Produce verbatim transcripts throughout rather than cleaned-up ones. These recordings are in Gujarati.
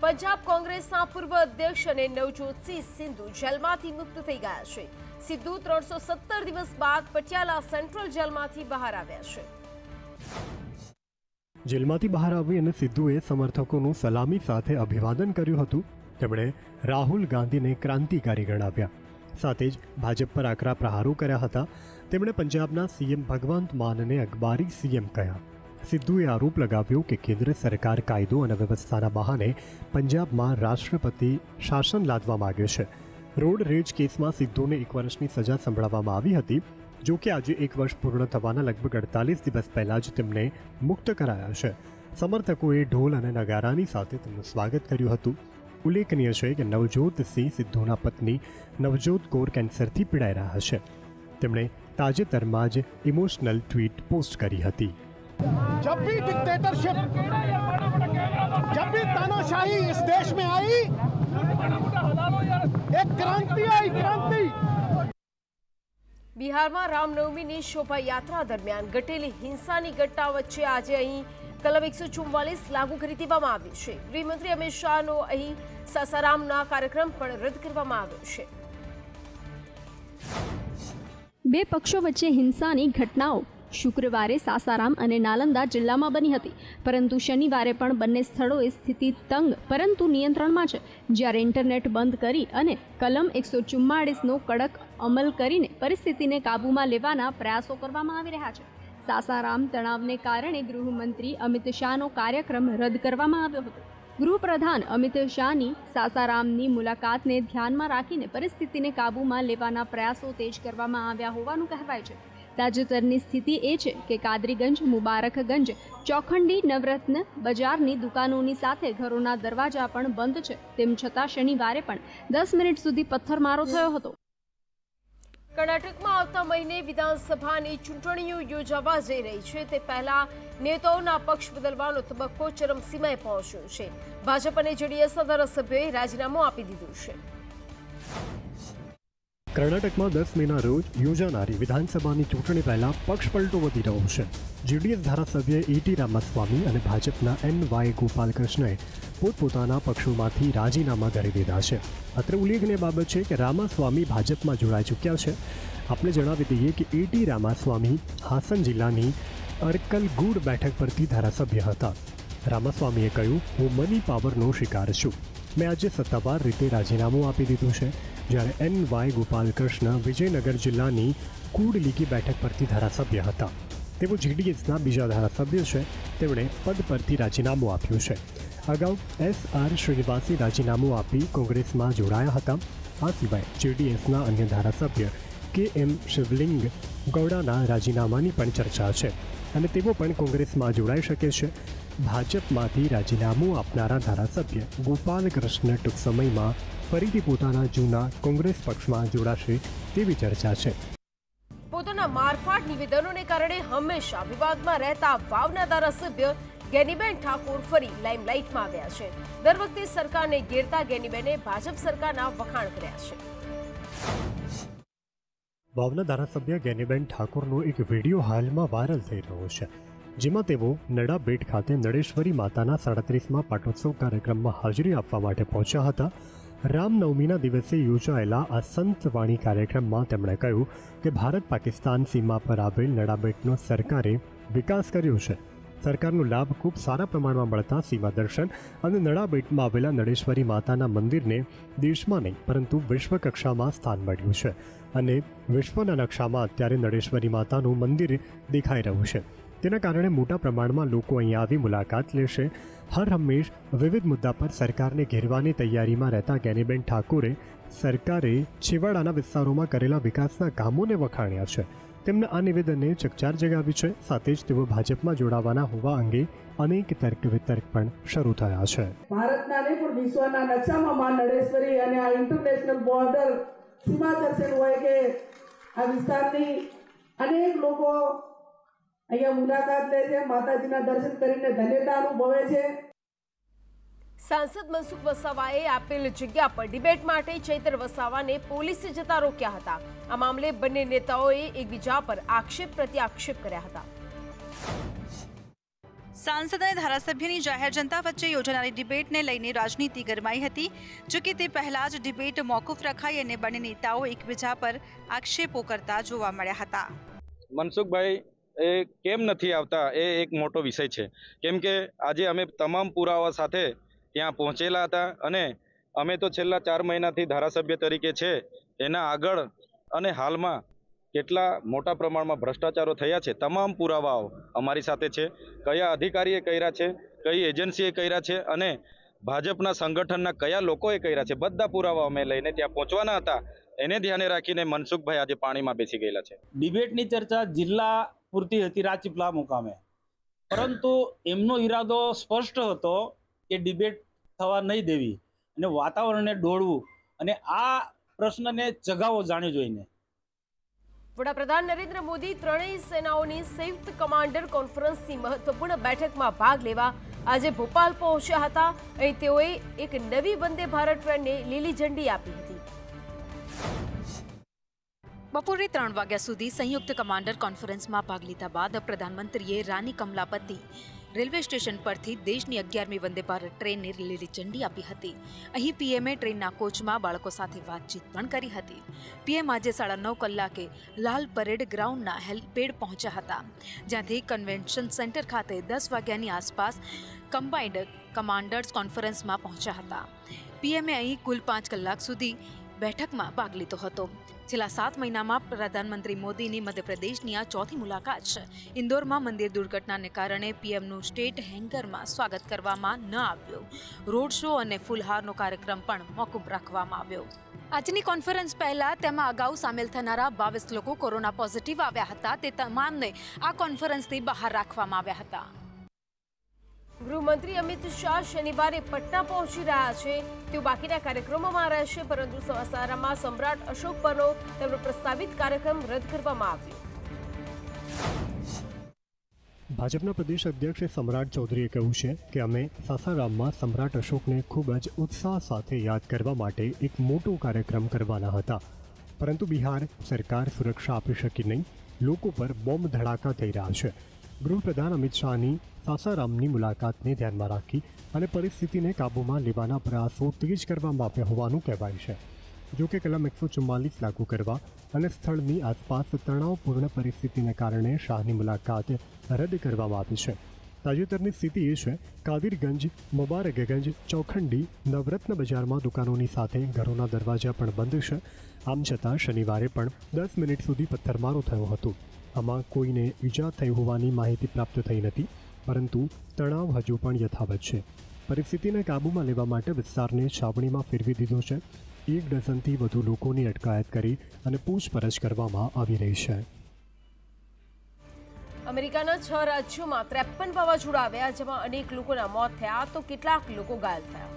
पंजाब कांग्रेसना पूर्व अध्यक्ष અને નવજોતસિંહ સિંધુ જેલમાંથી મુક્ત થઈ ગયા છે। સિંધુ ત્રણસો સત્તર દિવસ બાદ પટિયાલા સેન્ટ્રલ જેલમાંથી બહાર આવ્યા છે। જેલમાંથી બહાર આવી અને સિંધુએ સમર્થકોનું સલામી સાથે અભિવાદન કર્યું હતું। તેમણે રાહુલ ગાંધીને ક્રાંતિકારી ગણાવ્યા, સાથે જ ભાજપ પર આકરા પ્રહારો કર્યા હતા। તેમણે પંજાબના સીએમ ભગવંત માનને અખબારી સીએમ કહ્યા। સિદ્ધુએ આરોપ લગાવ્યો કે કેન્દ્ર સરકાર કાયદો અને વ્યવસ્થાના બહાને પંજાબમાં રાષ્ટ્રપતિ શાસન લાદવા માંગે છે। રોડ રેજ કેસમાં સિદ્ધુને એક વર્ષની સજા સંભળાવવામાં આવી હતી। જો કે આજે એક વર્ષ પૂર્ણ થવાના લગભગ અડતાલીસ દિવસ પહેલા જ તેમને મુક્ત કરાયા છે। સમર્થકોએ ઢોલ અને નગારાની સાથે તેમનું સ્વાગત કર્યું હતું। ઉલ્લેખનીય છે કે નવજોતસિંહ સિદ્ધુના પત્ની નવજોત કૌર કેન્સરથી પીડાઈ રહ્યા છે। તેમણે તાજેતરમાં જ ઇમોશનલ ટ્વીટ પોસ્ટ કરી હતી। जब भी डिक्टेटरशिप, जब भी तानाशाही इस देश में आई, एक क्रांति आई, क्रांति। બિહારમાં રામનવમીની શોભાયાત્રા દરમિયાન ઘટેલી હિંસાની ઘટના વચ્ચે આજે અહીં કલમ એકસો ચુમ્માલીસ લાગુ કરી દેવામાં આવ્યું છે। ગૃહમંત્રી અમિત શાહનો અહીં સાસારામના કાર્યક્રમ પણ રદ કરવામાં આવ્યો છે। બે પક્ષો વચ્ચે હિંસાની ઘટનાઓ શુક્રવારે સાસારામ અને નાલંદા જિલ્લામાં બની હતી, પરંતુ શનિવારે પણ બંને સ્થળોએ સ્થિતિ તંગ પરંતુ નિયંત્રણમાં છે। જ્યારે ઇન્ટરનેટ બંધ કરી અને કલમ એકસો ચુમ્માળીસનો કડક અમલ કરીને પરિસ્થિતિને કાબૂમાં લેવાના પ્રયાસો કરવામાં આવી રહ્યા છે। સાસારામ તણાવને કારણે ગૃહમંત્રી અમિત શાહનો કાર્યક્રમ રદ કરવામાં આવ્યો હતો। ગૃહપ્રધાન અમિત શાહની સાસારામની મુલાકાતને ધ્યાનમાં રાખીને પરિસ્થિતિને કાબૂમાં લેવાના પ્રયાસો તેજ કરવામાં આવ્યા હોવાનું કહેવાય છે। તાજેતરની સ્થિતિ એ છે કે કાદરીગંજ, મુબારકગંજ, ચોખંડી, નવરત્ન બજારની દુકાનોની સાથે ઘરોના દરવાજા પણ બંધ છે। તેમ છતાં શનિવારે પણ દસ મિનિટ સુધી પથ્થરમારો થયો હતો। કર્ણાટકમાં આવતા મહિને વિધાનસભાની ચૂંટણીઓ યોજાવા જઈ રહી છે, તે પહેલા નેતાઓના પક્ષ બદલવાનો તબક્કો ચરમસીમાએ પહોંચ્યો છે। ભાજપ અને જેડીએસના ધારાસભ્યોએ રાજીનામું આપી દીધું છે। કર્ણાટકમાં દસ મેના રોજ યોજાનારી વિધાનસભાની ચૂંટણી પહેલા પક્ષ પલટો વધી રહ્યો છે। જેડીએસ ધારાસભ્ય એટી રામાસ્વામી અને ભાજપના એન વાય ગોપાલકૃષ્ણએ પોતપોતાના પક્ષોમાંથી રાજીનામા કરી દીધા છે। અત્રે ઉલ્લેખનીય બાબત છે કે રામાસ્વામી ભાજપમાં જોડાઈ ચૂક્યા છે। આપણે જણાવી દઈએ કે એટી રામાસ્વામી હાસન જિલ્લાની અરકલગુડ બેઠક પરથી ધારાસભ્ય હતા। રામાસ્વામીએ કહ્યું, હું મની પાવરનો શિકાર છું, મેં આજે સત્તાવાર રીતે રાજીનામું આપી દીધું છે। જ્યારે એન વાય ગોપાલકૃષ્ણ વિજયનગર જિલ્લાની કુડલીકી બેઠક પરથી ધારાસભ્ય હતા। તેઓ જેડીએસના બીજા ધારાસભ્ય છે। તેમણે પદ પરથી રાજીનામું આપ્યું છે। અગાઉ એસ આર શ્રીનિવાસે રાજીનામું આપી કોંગ્રેસમાં જોડાયા હતા। આ સિવાય જેડીએસના અન્ય ધારાસભ્ય કે એમ શિવલિંગ ગૌડાના રાજીનામાની પણ ચર્ચા છે અને તેઓ પણ કોંગ્રેસમાં જોડાઈ શકે છે। ભાજપમાંથી રાજીનામું આપનારા ધારાસભ્ય ગોપાલકૃષ્ણ ટૂંક સમયમાં ફરીથી પોતાના જૂના કોંગ્રેસ પક્ષમાં જોડાશે તેવી ચર્ચા છે। પોતાના મારફાટ નિવેદનોને કારણે હંમેશા વિવાદમાં રહેતા વાવના ધારાસભ્ય ગેનીબેન ઠાકોર ફરી લાઇમલાઇટમાં આવ્યા છે। દર વખતે સરકારને ઘેરતા ગેનીબેને ભાજપ સરકારના વખાણ કર્યા છે। વાવના ધારાસભ્ય ગેનીબેન ઠાકોરનો એક વિડીયો હાલમાં વાયરલ થઈ રહ્યો છે, જેમાં તેઓ નડાબેટ ખાતે નડેશ્વરી માતાના સાડત્રીસમાં પાટોત્સવ કાર્યક્રમમાં હાજરી આપવા માટે પહોંચ્યા હતા। રામનવમીના દિવસે યોજાયેલા આ સંતવાણી કાર્યક્રમમાં તેમણે કહ્યું કે ભારત પાકિસ્તાન સીમા પર આવેલ નડાબેટનો સરકારે વિકાસ કર્યો છે। સરકારનો લાભ ખૂબ સારા પ્રમાણમાં મળતા સીમા દર્શન અને નડાબેટમાં આવેલા નડેશ્વરી માતાના મંદિરને દેશમાં નહીં પરંતુ વિશ્વ કક્ષામાં સ્થાન મળ્યું છે અને વિશ્વના નકશામાં અત્યારે નડેશ્વરી માતાનું મંદિર દેખાઈ રહ્યું છે। તેના કારણે મોટા પ્રમાણમાં લોકો અહીં આવી મુલાકાત લેશે। હર હંમેશ વિવિધ મુદ્દા પર સરકારને ઘેરવાની તૈયારીમાં રહેતા ગેનીબેન ઠાકોરે સરકારે છેવાડાના વિસ્તારોમાં કરેલા વિકાસના કામોને વખાણ્યા છે। તેમના આ નિવેદનને ચકચાર જગાવી છે। સાથે જ તેઓ ભાજપમાં જોડાવાના હોવા અંગે અનેક તર્ક વિતર્ક પણ શરૂ થયા છે। ભારતના નહીં પણ વિશ્વના નકશામાં માં નડેશ્વરી અને આ ઇન્ટરનેશનલ બોર્ડર સીમા દર્શન હોય કે આ વિસ્તારની અનેક લોકો અહીંયા મુલાકાત લે છે, માતાજીના દર્શન કરીને ધન્યતા અનુભવે છે। સાંસદ મનસુખ વસાવાએ આપેલ જગ્યા પર ડિબેટ માટે ચૈતર વસાવાને પોલીસે જતા રોક્યા હતા। આ મામલે બંને નેતાઓએ એકબીજા પર આક્ષેપ પ્રત્યાક્ષેપ કર્યા હતા। सांसद અને ધારાસભ્યની જાહેર જનતા વચ્ચે યોજાનારી ડિબેટને લઈને રાજનીતિ ગરમાઈ હતી। જો કે તે પહેલા જ ડિબેટ મોકૂફ રખાઈ અને બંને નેતાઓ એકબીજા પર આક્ષેપો કરતા જોવા મળ્યા હતા। મનસુખભાઈ એ કેમ નથી આવતા એ એક મોટો વિષય છે, કેમ કે આજે અમે તમામ પુરાવા સાથે ત્યાં પહોંચેલા હતા અને અમે તો છેલ્લા ચાર મહિનાથી ધારાસભ્ય તરીકે છે, એના આગળ અને હાલમાં કેટલા મોટા પ્રમાણમાં ભ્રષ્ટાચારો થયા છે તમામ પુરાવાઓ અમારી સાથે છે। કયા અધિકારીએ કર્યા છે, કઈ એજન્સીએ કર્યા છે અને ભાજપના સંગઠનના કયા લોકોએ કર્યા છે, બધા પુરાવા અમે લઈને ત્યાં પહોંચવાના હતા। એને ધ્યાને રાખીને મનસુખભાઈ આજે પાણીમાં બેસી ગયેલા છે। ડિબેટની ચર્ચા જિલ્લા પૂરતી હતી રાજપીપળા મુકામે, પરંતુ એમનો ઈરાદો સ્પષ્ટ હતો કે ડિબેટ થવા નહીં દેવી અને વાતાવરણને દોડવું અને આ પ્રશ્નને જગાવો જાણી જોઈને। વડાપ્રધાન નરેન્દ્ર મોદી ત્રણેય સેનાઓની સંયુક્ત કમાન્ડર કોન્ફરન્સની મહત્વપૂર્ણ બેઠકમાં ભાગ લેવા આજે ભોપાલ પહોંચ્યા હતા। અહીં તેઓએ એક નવી વંદે ભારત ટ્રેનને લીલી ઝંડી આપી હતી। બપોરે ત્રણ વાગ્યા સુધી સંયુક્ત કમાન્ડર કોન્ફરન્સમાં ભાગ લીધા બાદ પ્રધાનમંત્રીએ રાની કમલાપતિ રેલવે સ્ટેશન પરથી દેશની અગિયારમી વંદે ભારત ટ્રેનને લીલી ઝંડી આપી હતી। અહીં પીએમએ ટ્રેનના કોચમાં બાળકો સાથે વાતચીત પણ કરી હતી। પીએમ આજે સાડા નવ કલાકે લાલ પરેડ ગ્રાઉન્ડના હેલીપેડ પહોંચ્યા હતા, જ્યાંથી કન્વેન્શન સેન્ટર ખાતે દસ વાગ્યાની આસપાસ કમ્બાઇન્ડ કમાન્ડર્સ કોન્ફરન્સમાં પહોંચ્યા હતા। પીએમએ અહીં કુલ પાંચ કલાક સુધી બેઠકમાં ભાગ લીધો હતો। છેલ્લા સાત મહિનામાં પ્રધાનમંત્રી મોદીની મધ્યપ્રદેશની આ ચોથી મુલાકાત છે। ઇન્દોરમાં મંદિર દુર્ઘટનાને કારણે પીએમનું સ્ટેટ હેંગરમાં સ્વાગત કરવામાં ન આવ્યું। રોડ શો અને ફૂલહારનો કાર્યક્રમ પણ મોકૂફ રાખવામાં આવ્યો। આજની કોન્ફરન્સ પહેલા તેમાં અગાઉ સામેલ થનારા બાવીસ લોકો કોરોના પોઝિટિવ આવ્યા હતા, તે તમામને આ કોન્ફરન્સથી બહાર રાખવામાં આવ્યા હતા। ગૃહમંત્રી અમિત શાહ શનિવારે પટના પહોંચી રહ્યા છે। તેઓ બાકીના કાર્યક્રમોમાં રહેશે, પરંતુ સાસારામમાં સમ્રાટ અશોક પરનો તેમનો પ્રસ્તાવિત કાર્યક્રમ રદ કરવામાં આવ્યો। ભાજપના પ્રદેશ અધ્યક્ષ સમ્રાટ ચૌધરીએ કહ્યું છે કે અમે સાસારામમાં સમ્રાટ અશોકને ખૂબ જ ઉત્સાહ સાથે યાદ કરવા માટે એક મોટો કાર્યક્રમ કરવાના હતા, પરંતુ બિહાર સરકાર સુરક્ષા આપી શકી નહીં। લોકો પર બોમ્બ ધડાકા થઈ રહ્યા છે। ગૃહપ્રધાન અમિત શાહની સાસારામની મુલાકાતને ધ્યાનમાં રાખી અને પરિસ્થિતિને કાબૂમાં લેવાના પ્રયાસો તેજ કરવામાં આવ્યા હોવાનું કહેવાય છે। જો કે કલમ એકસો ચુમ્માલીસ લાગુ કરવા અને સ્થળની આસપાસ તણાવપૂર્ણ પરિસ્થિતિને કારણે શાહની મુલાકાત રદ કરવામાં આવી છે। તાજેતરની સ્થિતિ એ છે કાદિરગંજ, મુબારકગંજ, ચોખંડી, નવરત્ન બજારમાં દુકાનોની સાથે ઘરોના દરવાજા પણ બંધ છે। આમ છતાં શનિવારે પણ દસ મિનિટ સુધી પથ્થરમારો થયો હતો। આમાં કોઈને ઈજા થઈ હોવાની માહિતી પ્રાપ્ત થઈ નથી, પરંતુ તણાવ હજુ પણ યથાવત છે। પરિસ્થિતિને કાબૂમાં લેવા માટે વિસ્તારને છાવણીમાં ફેરવી દીધો છે। એક ડઝનથી વધુ લોકોની અટકાયત કરી અને પૂછપરછ કરવામાં આવી રહી છે। અમેરિકાના છ રાજ્યોમાં ત્રેપન વાવાઝોડા આવ્યા, જેમાં અનેક લોકોના મોત થયા તો કેટલાક લોકો ઘાયલ થયા।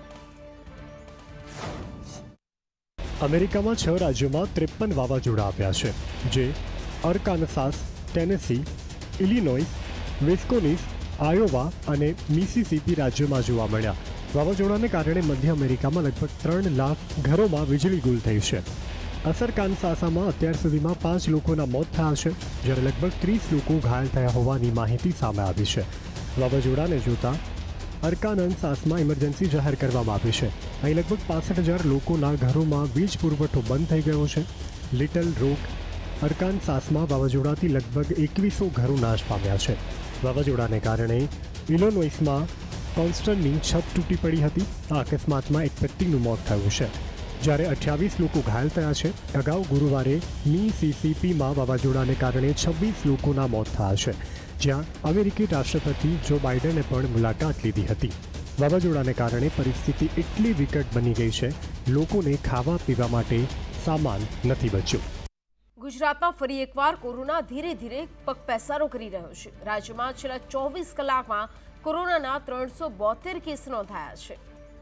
અમેરિકામાં છ રાજ્યોમાં ત્રેપન વાવાઝોડા આવ્યા છે, જે Arkansas, Tennessee, Illinois, Wisconsin, Iowa અને મિસિસિપી રાજ્યોમાં જોવા મળ્યા। વાવાઝોડાને કારણે મધ્ય અમેરિકામાં લગભગ ત્રણ લાખ ઘરોમાં વીજળી ગુલ થઈ છે। અસર કાનસાસામાં અત્યાર સુધીમાં પાંચ લોકોના મોત થયા છે, જ્યારે લગભગ ત્રીસ લોકો ઘાયલ થયા હોવાની માહિતી સામે આવી છે। વાવાઝોડાને જોતા અરકાનસાસમાં ઇમરજન્સી જાહેર કરવામાં આવી છે। અહીં લગભગ પાસઠ હજાર લોકોના ઘરોમાં વીજ પુરવઠો બંધ થઈ ગયો છે। લિટલ રોક, અરકાનસાસમાં વાવાઝોડાથી લગભગ એકવીસો ઘરો નાશ પામ્યા છે। વાવાઝોડાને કારણે ઇલોનોઇસમાં કોન્સ્ટનની છત તૂટી પડી હતી। આ અકસ્માતમાં એક વ્યક્તિનું મોત થયું છે, જ્યારે અઠ્યાવીસ લોકો ઘાયલ થયા છે। અગાઉ ગુરુવારે મિસિસિપીમાં વાવાઝોડાને કારણે છવ્વીસ લોકોના મોત થયા છે, જ્યાં અમેરિકી રાષ્ટ્રપતિ જો બાઇડને પણ મુલાકાત લીધી હતી। વાવાઝોડાને કારણે પરિસ્થિતિ એટલી વિકટ બની ગઈ છે, લોકોને ખાવા પીવા માટે સામાન નથી બચ્યો। ગુજરાતમાં ફરી એકવાર કોરોના ધીરે ધીરે પગપેસારો કરી રહ્યો છે। રાજ્યમાં છેલ્લા ચોવીસ કલાકમાં કોરોનાના ત્રણસો બોતેર કેસ નોંધાયા છે।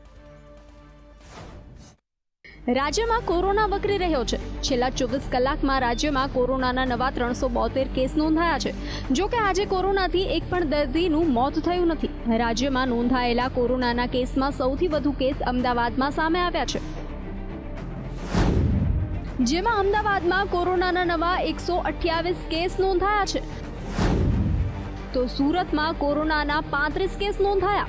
રાજ્યમાં કોરોના વકરી રહ્યો છે। છેલ્લા ચોવીસ કલાકમાં રાજ્યમાં કોરોનાના નવા ત્રણસો બોતેર કેસ નોંધાયા છે। જો કે આજે કોરોનાથી એક પણ દર્દીનું મોત થયું નથી। રાજ્યમાં નોંધાયેલા કોરોનાના કેસમાં સૌથી વધુ કેસ અમદાવાદમાં સામે આવ્યા છે, જેમાં અમદાવાદમાં કોરોનાના નવા એકસો અઠ્યાવીસ કેસ નોંધાયા છે। તો સુરતમાં કોરોનાના પાંત્રીસ કેસ નોંધાયા.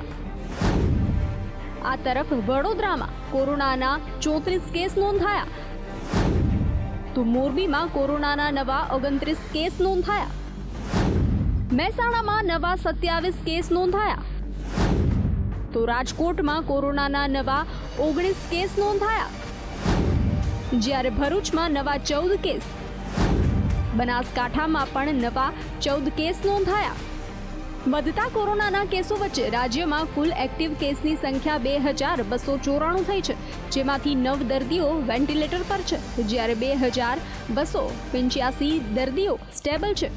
આ તરફ વડોદરામાં કોરોનાના ચોત્રીસ કેસ નોંધાયા. તો મોરબીમાં કોરોનાના નવા ઓગણત્રીસ કેસ નોંધાયા. મહેસાણામાં નવા સત્યાવીસ કેસ નોંધાયા. તો રાજકોટમાં કોરોનાના નવા ઓગણીસ કેસ નોંધાયા. જ્યારે ભરૂચમાં નવા ચૌદ કેસ, બનાસકાંઠામાં પણ નવા ચૌદ કેસ નોંધાયા. વધતા કોરોનાના કેસો વચ્ચે રાજ્યમાં કુલ એક્ટિવ કેસની સંખ્યા બે હજાર બસો ચોરાણું થઈ છે, જેમાંથી નવ દર્દીઓ વેન્ટિલેટર પર છે, જ્યારે બે હજાર બસો પંચ્યાસી દર્દીઓ સ્ટેબલ છે.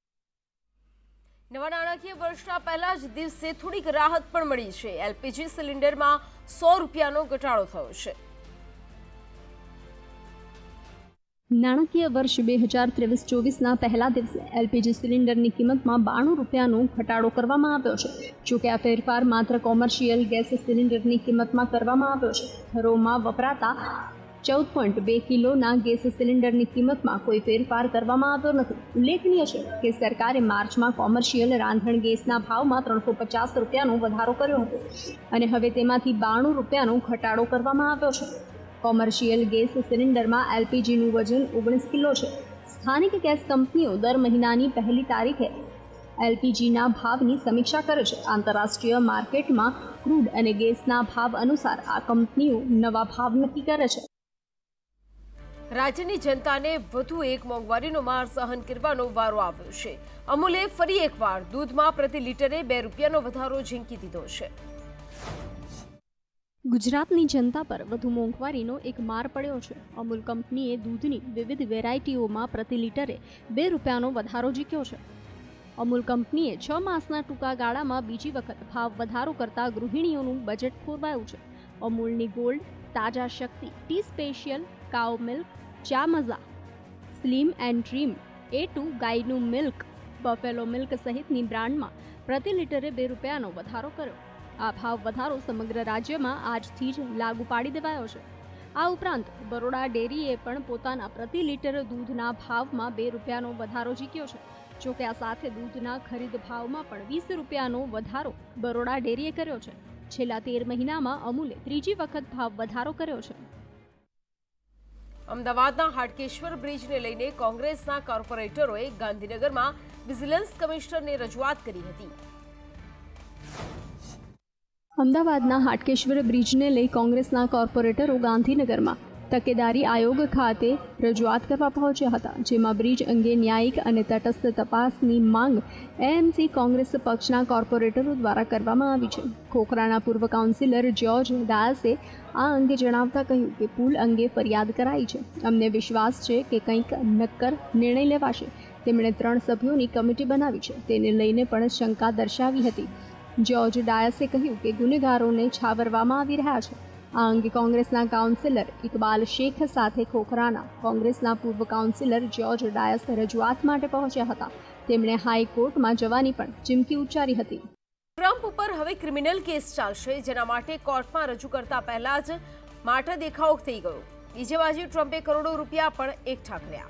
નવા નાણાકીય વર્ષના પહેલા જ દિવસે થોડીક રાહત પણ મળી છે. એલપીજી સિલિન્ડરમાં સો રૂપિયાનો ઘટાડો થયો છે. નાણાકીય વર્ષ બે હજાર ત્રેવીસ ચોવીસના પહેલા દિવસે એલપીજી સિલિન્ડરની કિંમતમાં બાણું રૂપિયાનો ઘટાડો કરવામાં આવ્યો છે. જોકે આ ફેરફાર માત્ર કોમર્શિયલ ગેસ સિલિન્ડરની કિંમતમાં કરવામાં આવ્યો છે. ઘરોમાં વપરાતા ચૌદ પોઈન્ટ બે કિલોના ગેસ સિલિન્ડરની કિંમતમાં કોઈ ફેરફાર કરવામાં આવ્યો નથી. ઉલ્લેખનીય છે કે સરકારે માર્ચમાં કોમર્શિયલ રાંધણ ગેસના ભાવમાં ત્રણસો પચાસ રૂપિયાનો વધારો કર્યો હતો અને હવે તેમાંથી બાણું રૂપિયાનો ઘટાડો કરવામાં આવ્યો છે. કોમર્શિયલ ગેસ સિલિન્ડરમાં એલપીજીનું વજન ઓગણીસ કિલો છે. સ્થાનિક ગેસ કંપનીઓ દર મહિનાની પહેલી તારીખે એલપીજીના ભાવની સમીક્ષા કરે છે. આંતરરાષ્ટ્રીય માર્કેટમાં ક્રૂડ અને ગેસના ભાવ અનુસાર આ કંપનીઓ નવા ભાવ નક્કી કરે છે. રાજ્યની જનતાને વધુ એક મોંઘવારીનો માર સહન કરવાનો વારો આવ્યો છે. અમૂલે ફરી એકવાર દૂધમાં પ્રતિ લીટરે બે રૂપિયાનો વધારો ઝીંકી દીધો છે. ગુજરાતની જનતા પર વધુ મોંઘવારીનો એક માર પડ્યો છે. અમૂલ કંપનીએ દૂધની વિવિધ વેરાયટીઓમાં પ્રતિ લીટરે બે રૂપિયાનો વધારો ઝીક્યો છે. અમૂલ કંપનીએ છ માસના ટૂંકા ગાળામાં બીજી વખત ભાવ વધારો કરતા ગૃહિણીઓનું બજેટ ખોરવાયું છે. અમૂલની gold, Taaza Shakti, tea special, cow milk, Chai Maaza, slim and trim, A two ગાયનું મિલ્ક, બફેલો મિલ્ક સહિતની બ્રાન્ડમાં પ્રતિ લીટરે બે રૂપિયાનો વધારો કર્યો. આ ભાવ વધારો સમગ્ર રાજ્યમાં આજથી જ લાગુ પાડી દેવાયો છે. આ ઉપરાંત બરોડા ડેરીએ પણ પોતાના પ્રતિ લીટર દૂધના ભાવમાં બે રૂપિયાનો વધારો ઝીક્યો છે. જોકે આ સાથે દૂધના ખરીદ ભાવમાં પણ વીસ રૂપિયાનો વધારો બરોડા ડેરીએ કર્યો છે. છેલ્લા તેર મહિનામાં અમૂલે ત્રીજી વખત ભાવ વધારો કર્યો છે. અમદાવાદના હાટકેશ્વર બ્રિજને લઈને કોંગ્રેસના કોર્પોરેટરોએ ગાંધીનગરમાં વિજિલન્સ કમિશનરને રજૂઆત કરી હતી. અમદાવાદના હાટકેશ્વર બ્રિજને લઈ કોંગ્રેસના કોર્પોરેટરો ગાંધીનગરમાં તકેદારી આયોગ ખાતે રજૂઆત કરવા પહોંચ્યા હતા, જેમાં બ્રિજ અંગે ન્યાયિક અને તટસ્થ તપાસની માંગ એએમસી કોંગ્રેસ પક્ષના કોર્પોરેટરો દ્વારા કરવામાં આવી છે. ખોખરાના પૂર્વ કાઉન્સિલર જ્યોર્જ ડાયસે આ અંગે જણાવતા કહ્યું કે પુલ અંગે ફરિયાદ કરાઈ છે. અમને વિશ્વાસ છે કે કંઈક નક્કર નિર્ણય લેવાશે. તેમણે ત્રણ સભ્યોની કમિટી બનાવી છે, તેને લઈને પણ શંકા દર્શાવી હતી. જ્યોર્જ ડાયસે કહ્યું કે ગુનેગારોને છાવરવામાં આવી રહ્યા છે. આ અંગે કોંગ્રેસના કાઉન્સિલર ઇકબાલ શેખ સાથે ખોખરાના કોંગ્રેસના પૂર્વ કાઉન્સિલર જ્યોર્જ ડાયસ રજૂઆત માટે પહોંચ્યા હતા. તેમણે હાઈકોર્ટમાં જવાની પણ ચીમકી ઉચ્ચારી હતી. ટ્રમ્પ ઉપર હવે ક્રિમિનલ કેસ ચાલશે, જેના માટે કોર્ટમાં રજૂ કરતા પહેલા જ માઠા દેખાવ થઈ ગયો. બીજી બાજુ ટ્રમ્પે કરોડો રૂપિયા પણ એકઠા કર્યા.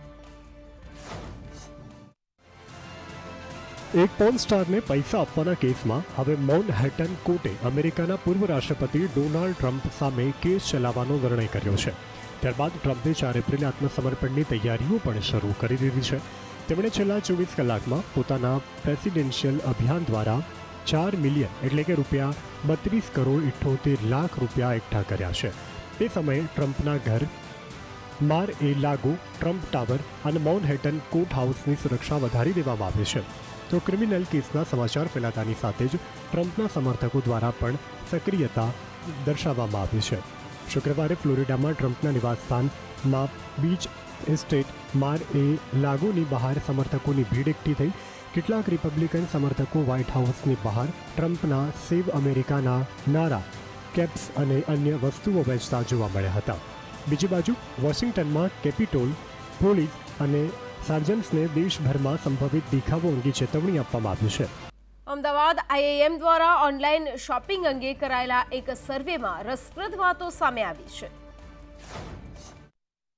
એક પોર્ન સ્ટારને પૈસા આપવાના કેસમાં હવે મેનહેટન કોર્ટે અમેરિકાના પૂર્વ રાષ્ટ્રપતિ ડોનાલ્ડ ટ્રમ્પ સામે કેસ ચલાવવાનો નિર્ણય કર્યો છે. ત્યારબાદ ટ્રમ્પે ચાર એપ્રિલે આત્મસમર્પણની તૈયારીઓ પણ શરૂ કરી દીધી છે. તેમણે છેલ્લા ચોવીસ કલાકમાં પોતાના પ્રેસિડેન્શિયલ અભિયાન દ્વારા ચાર મિલિયન એટલે કે રૂપિયા બત્રીસ કરોડ ઇઠ્ઠોતેર લાખ રૂપિયા એકઠા કર્યા છે. તે સમયે ટ્રમ્પના ઘર, Mar a Lago, Trump Tower અને મેનહેટન કોર્ટ હાઉસની સુરક્ષા વધારી દેવામાં આવી છે. તો ક્રિમિનલ કેસના સમાચાર ફેલાતાની સાથે જ ટ્રમ્પના સમર્થકો દ્વારા પણ સક્રિયતા દર્શાવવામાં આવી છે. શુક્રવારે ફ્લોરિડામાં ટ્રમ્પના નિવાસસ્થાનમાં બીચ એસ્ટેટ માર એ લાગોની બહાર સમર્થકોની ભીડ એકઠી થઈ. કેટલાક રિપબ્લિકન સમર્થકો વ્હાઇટ હાઉસની બહાર ટ્રમ્પના સેવ અમેરિકાના નારા, કેપ્સ અને અન્ય વસ્તુઓ વેચતા જોવા મળ્યા હતા. બીજી બાજુ વોશિંગ્ટનમાં કેપિટોલ પોલીસ અને સર્જન્સને દેશભરમાં સંભવિત દેખાવો અંગે ચેતવણી આપવામાં આવી છે. અમદાવાદ આઈઆઈએમ દ્વારા ઓનલાઈન શોપિંગ અંગે કરાયેલા એક સર્વેમાં રસપ્રદ વાતો સામે આવી છે.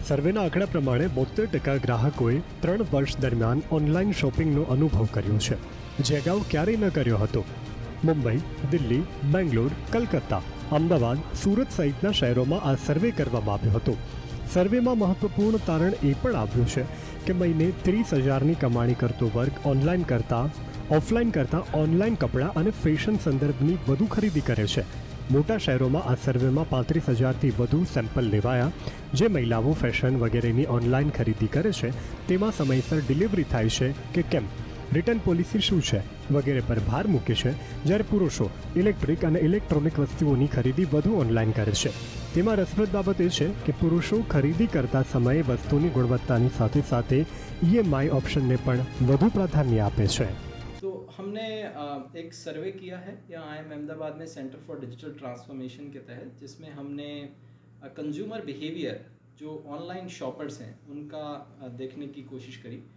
સર્વેના આંકડા પ્રમાણે બોતેર ટકા ગ્રાહકોએ ત્રણ વર્ષ દરમિયાન ઓનલાઈન શોપિંગનો અનુભવ કર્યો છે, જે અગાઉ ક્યારેય ન કર્યો હતો. મુંબઈ, દિલ્હી, બેંગ્લોર, કલકત્તા, અમદાવાદ, સુરત સહિતના શહેરોમાં આ સર્વે કરવામાં આવ્યો હતો. સર્વેમાં મહત્વપૂર્ણ તારણ એ પણ આવ્યું છે કે મહિને ત્રીસ હજારની કમાણી કરતો વર્ગ ઓનલાઈન કરતાં ઓફલાઈન કરતાં ઓનલાઈન કપડાં અને ફેશન સંદર્ભની વધુ ખરીદી કરે છે. મોટા શહેરોમાં આ સર્વેમાં પાંત્રીસ હજારથી વધુ સેમ્પલ લેવાયા. જે મહિલાઓ ફેશન વગેરેની ઓનલાઈન ખરીદી કરે છે તેમાં સમયસર ડિલિવરી થાય છે કે કેમ, રિટર્ન પોલિસી શું છે વગેરે પર ભાર મૂકે છે, જ્યારે પુરુષો ઇલેક્ટ્રિક અને ઇલેક્ટ્રોનિક વસ્તુઓની ખરીદી વધુ ઓનલાઈન કરે છે. તેમાં રસપ્રદ બાબત એ છે કે પુરુષો ખરીદી કરતા સમયે વસ્તુની ગુણવત્તાની સાથે સાથે ईएमआई ऑप्शन ने पण વધુ પ્રાધાન્ય આપે છે. तो हमने एक सर्वे किया है यहाँ आई एम अहमदाबाद में सेंटर फॉर डिजिटल ट्रांसफॉर्मेशन के तहत, जिसमें हमने कंज्यूमर बिहेवियर जो ऑनलाइन शॉपर्स हैं उनका देखने की कोशिश करी.